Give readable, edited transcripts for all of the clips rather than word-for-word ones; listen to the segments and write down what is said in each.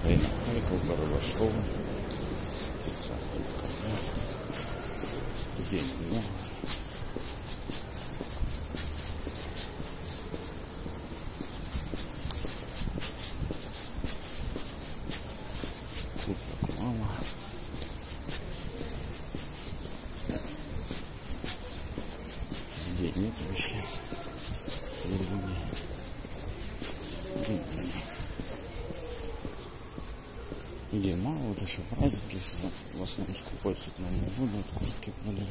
Майкл Барабашов. Людей много. Тут реклама. Людей нет вообще. Людей мало, это еще праздники, в основном скупаются к Новому году, открытки продают.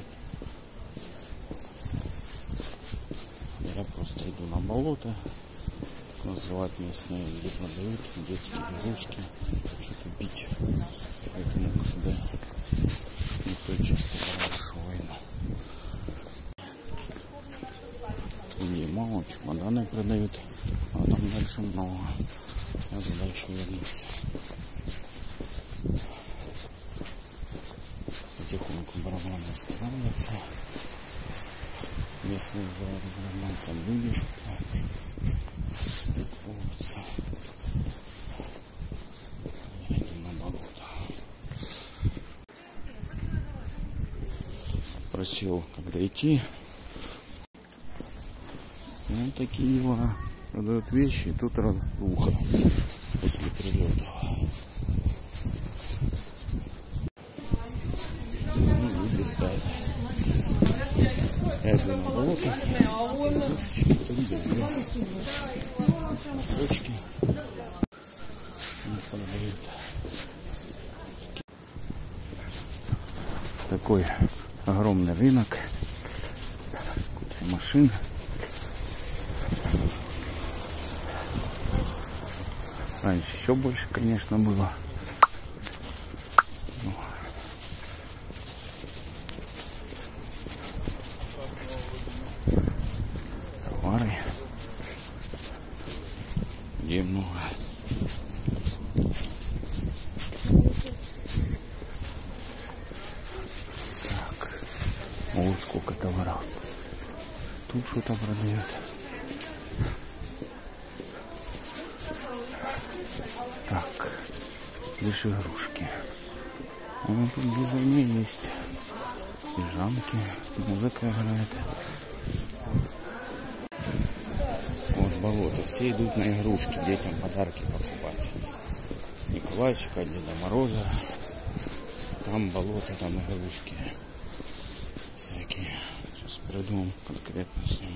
Я просто иду на болото, так называют местные, где продают детские игрушки, что-то бить. Поэтому когда никто часто хорошо войну. Людей мало, чемоданы продают, а там дальше много. Надо дальше вернуться. Потихоньку барабаны останавливаются. Местные барабаны, там люди приколются. Я иду на болото. Просил, когда идти. Ну, такие дела. Продают вещи, и тут ухо после прилета. Люди стоят. Я иду на болото. Игрушечки, кусочки. Не продают. Такой огромный рынок. Куча машин. Раньше еще больше, конечно, было. Товары. Где много. Так. Вот сколько товаров. Тут что-то продают. Так, лишь игрушки. Вот тут движение есть. Пижамки, музыка играет. Вот болото. Все идут на игрушки, детям подарки покупать. Николайчика, Деда Мороза. Там болото, там игрушки. Всякие. Сейчас придумаем конкретно с ним.